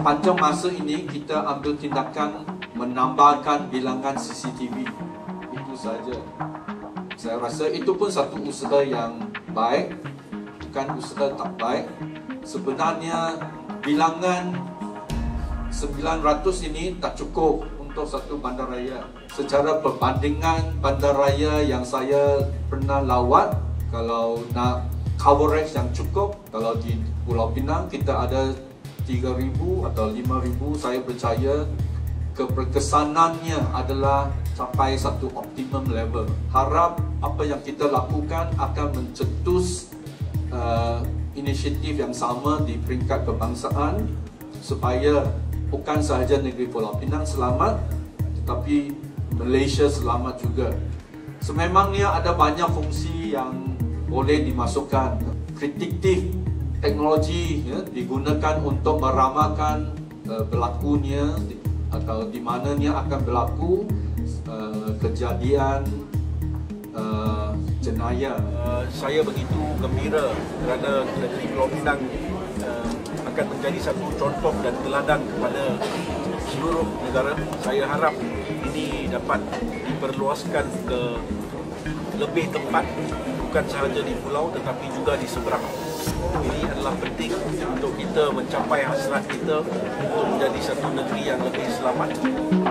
sepanjang masa ini kita ambil tindakan menambahkan bilangan CCTV. Itu saja. Saya rasa itu pun satu usaha yang baik, bukan usaha tak baik. Sebenarnya bilangan 900 ini tak cukup untuk satu bandaraya. Secara perbandingan bandaraya yang saya pernah lawat, kalau nak coverage yang cukup, kalau di Pulau Pinang kita ada 3,000 atau 5,000, saya percaya keberkesanannya adalah sampai satu optimum level. Harap apa yang kita lakukan akan mencetus inisiatif yang sama di peringkat kebangsaan supaya bukan sahaja negeri Pulau Pinang selamat, tetapi Malaysia selamat juga. Sememangnya ada banyak fungsi yang boleh dimasukkan. Prediktif teknologi digunakan untuk meramalkan berlakunya atau di mananya akan berlaku kejadian jenayah. Saya begitu gembira kerana negeri Pulau Pinang akan menjadi satu contoh dan teladan kepada seluruh negara. Saya harap ini dapat diperluaskan ke lebih tempat, bukan sahaja di pulau tetapi juga di seberang. Ini adalah penting untuk kita mencapai hasrat kita untuk menjadi satu negeri yang lebih selamat.